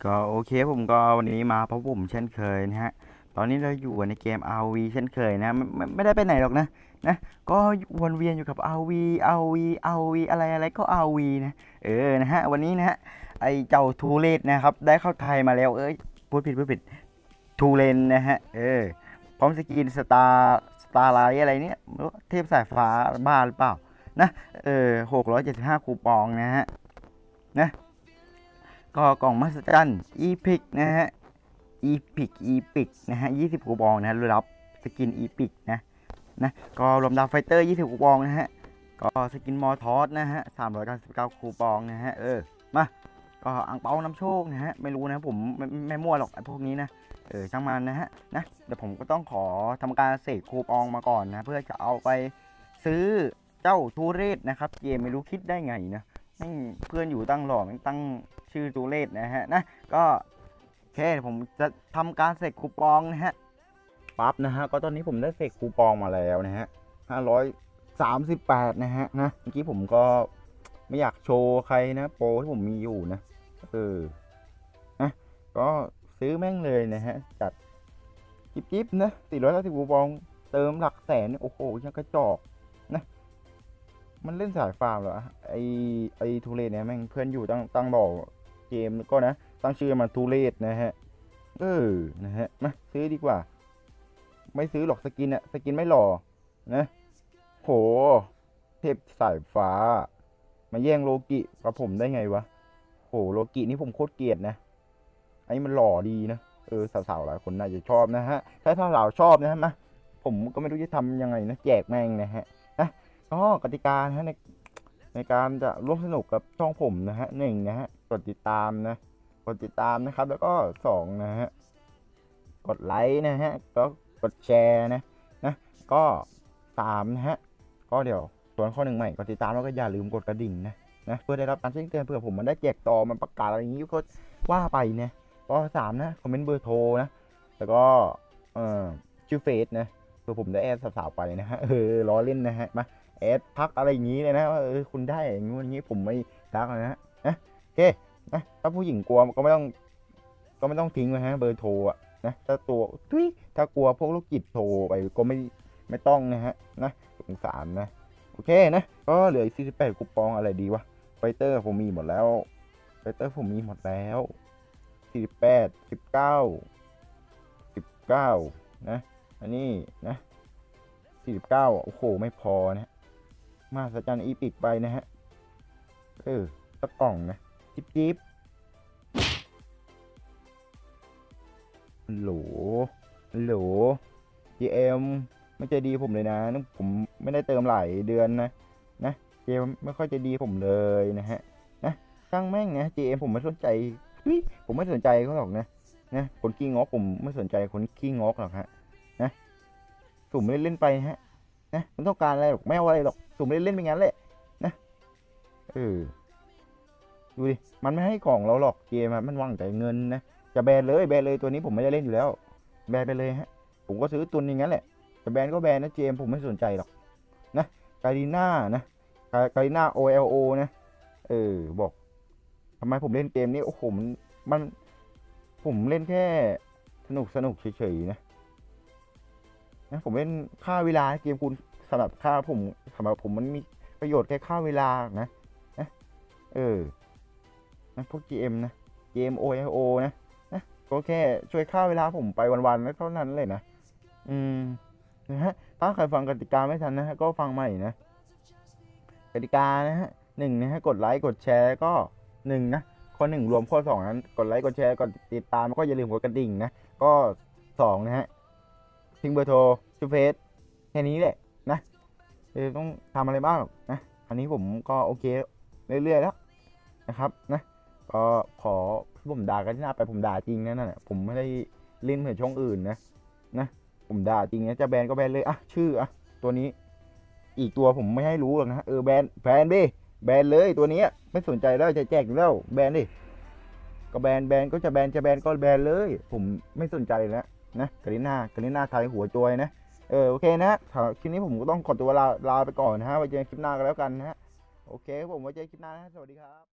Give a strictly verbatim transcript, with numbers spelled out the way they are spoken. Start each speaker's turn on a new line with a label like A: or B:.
A: ก็โอเคผมก็วันนี้มาพบผมเช่นเคยนะฮะตอนนี้เราอยู่ในเกม อาร์ วี เช่นเคยนะไม่ไม่ไม่ได้ไปไหนหรอกนะนะก็วนเวียนอยู่กับ อาร์ วี อาร์ วี อาร์ วี อะไรอะไรก็ อาร์ วี นะเออนะฮะวันนี้นะฮะไอเจ้าทูเลตนะครับได้เข้าไทยมาแล้วเอ้ยพูดผิดพูดผิดทูเลนนะฮะเออพร้อมสกินสตาร์สตาร์ไลท์อะไรเนี่ยเทพสายฟ้าบ้าหรือเปล่านะเออหกร้อยเจ็ดสิบห้าคูปองนะฮะนะก็กล่องมหัศจรรย์อีพิกนะฮะอีพิกอีพิกนะฮะยี่สิบคูปองนะรับสกินอีพิกนะนะก็รวมดาวไฟเตอร์ยี่สิบคูปองนะฮะก็สกินมอทอสนะฮะสามร้อยเก้าสิบเก้าคูปองนะฮะเออมาก็อังเปานำโชคนะฮะไม่รู้นะผมไม่ไม่มั่วหรอกไอ้พวกนี้นะเออช่างมันนะฮะนะเดี๋ยวผมก็ต้องขอทำการเสกคูปองมาก่อนนะเพื่อจะเอาไปซื้อเจ้าทูเรศนะครับเกมไม่รู้คิดได้ไงนะเพื่อนอยู่ตั้งหล่อตั้งชื่อตูเลศนะฮะนะก็โอเคผมจะทำการเสกคูปองนะฮะปั๊บนะฮะก็ตอนนี้ผมได้เสกคูปองมาแล้วนะฮะห้าร้อยสามสิบแปดนะฮะนะเมื่อกี้ผมก็ไม่อยากโชว์ใครนะโปรที่ผมมีอยู่นะเออนะก็ซื้อแม่งเลยนะฮะจัดจิ๊บจิ๊บนะสี่ร้อยเก้าสิบคูปองเติมหลักแสนโอ้โหยังกระจอกนะมันเล่นสายฟาร์มเหรอไอไอทูเลศเนี่ยแม่งเพื่อนอยู่ตั้งตั้งบอกเกมก็นะตั้งชื่อมันทูเลศนะฮะเออนะฮะมาซื้อดีกว่าไม่ซื้อหรอกสกินอะสกินไม่หล่อนะโหเทพสายฟ้ามาแย่งโลกิกับผมได้ไงวะโหโลกินี่ผมโคตรเกลียดนะไอ้มันหล่อดีนะเออสาวๆหลายคนน่าจะชอบนะฮะถ้าถ้าสาวชอบนะฮะมาผมก็ไม่รู้จะทำยังไงนะแจกแม่งนะฮะนะก็กติกานะฮะในในการจะร่วมสนุกกับช่องผมนะฮะหนึ่งนะฮะกดติดตามนะกดติดตามนะครับแล้วก็สองนะฮะกดไลค์นะฮะก็กดแชร์นะนะก็สามนะฮะก็เดี๋ยวส่วนข้อหนึ่งใหม่กดติดตามแล้วก็อย่าลืมกดกระดิ่งนะนะเพื่อได้รับการแจ้งเตือนเผื่อผมมันได้แจกต่อมันประกาศอะไรอย่างนี้ก็ว่าไปเนี่ยก็สามนะคอมเมนต์เบอร์โทรนะแล้วก็เอ่อชื่อเฟซนะเพื่อผมได้แอดสาวๆไปนะฮะเออล้อเล่นนะฮะมาแอดพักอะไรอย่างนี้เลยนะว่าเออคุณได้อย่างงี้อย่างนี้ผมไม่รักนะฮะนะโอเคนะถ้าผู้หญิงกลัวก็ไม่ต้องก็ไม่ต้องทิ้งนะฮะเบอร์โทรอะนะถ้าตัวทุยถ้ากลัวพวกลูกจิตโทรไปก็ไม่ไม่ต้องนะฮะนะสงสารนะโอเคนะก็เหลืออีกสี่สิบแปดคูปองอะไรดีวะไฟเตอร์ผมมีหมดแล้วไฟเตอร์ผมมีหมดแล้วสี่สิบแปดสิบเก้าสิบเก้านะอันนี้นะสี่สิบเก้าโอ้โหไม่พอนะมาสัจจันอีพิกไปนะฮะเออตะกล่องนะจิ๊บจิ๊บโหลโหล จี เอ็ม ไม่ใจดีผมเลยนะผมไม่ได้เติมหลายเดือนนะนะเจมไม่ค่อยจะดีผมเลยนะฮะนะช่างแม่งนะ จี เอ็ม ผมไม่สนใจผมไม่สนใจเขาหรอกนะนะคนขี้งอกผมไม่สนใจคนขี้งอกหรอกฮะนะสุ่มเล่นเล่นไปฮะนะมันต้องการอะไรหรอกไม่เอาอะไรหรอกสุ่มเล่นเล่นไปงั้นแหละนะเออดูดิมันไม่ให้ของเราหรอกเกมมันหวังแต่เงินนะจะแบนเลยแบนเลยตัวนี้ผมไม่ได้เล่นอยู่แล้วแบนไปเลยฮะผมก็ซื้อตุนอย่างนั้นแหละแต่แบนก็แบนนะเจมผมไม่สนใจหรอกนะกาลิน่านะกาลิน่า โอ แอล โอ นะเออบอกทำไมผมเล่นเกมนี้โอ้โหมันมันผมเล่นแค่สนุกสนุกเฉยๆนะนะผมเล่นฆ่าเวลาเกมคุณสำหรับฆ่าผมสำหรับผมมันมีประโยชน์แค่ฆ่าเวลานะนะเออนะพวก จี เอ็ม นะ จี เอ็ม โอ แอล โอ นะนะก็แค่ช่วยฆ่าเวลาผมไปวันๆเท่านั้นเลยนะอืมนะฮะถ้าใครฟังกติกาไม่ทันนะฮะก็ฟังใหม่นะกติกานะฮะหนึ่งนะฮะกดไลค์กดแชร์ก็หนึ่งนะข้อหนึ่งรวมข้อสองนั้นกดไลค์กดแชร์กดติดตามก็อย่าลืมกดกระดิ่งนะก็สองนะฮะทิ้งเบอร์โทรชื่อเฟซแค่นี้แหละนะเออต้องทำอะไรบ้างนะอันนี้ผมก็โอเคเรื่อยๆแล้วนะครับนะก็ขอผมด่ากันที่หน้าไปผมด่าจริงนะนั่นแหละผมไม่ได้เล่นเหมือนช่องอื่นนะนะผมด่าจริงนะจะแบนก็แบนเลยอ่ะชื่ออ่ะตัวนี้อีกตัวผมไม่ให้รู้หรอกนะเออแบนแบนดิแบนเลยตัวนี้ไม่สนใจแล้วจะแจกอยู่แล้วแบนดิก็แบนแบนก็จะแบนจะแบนก็แบนเลยผมไม่สนใจแล้วนะกาลิน่ากาลิน่าไทยหัวจอยนะเออโอเคนะคลิปนี้ผมก็ต้องขอตัวลาลาไปก่อนนะฮะไว้เจอคลิปหน้ากันแล้วกันนะฮะโอเคผมไว้เจอคลิปหน้านะสวัสดีครับ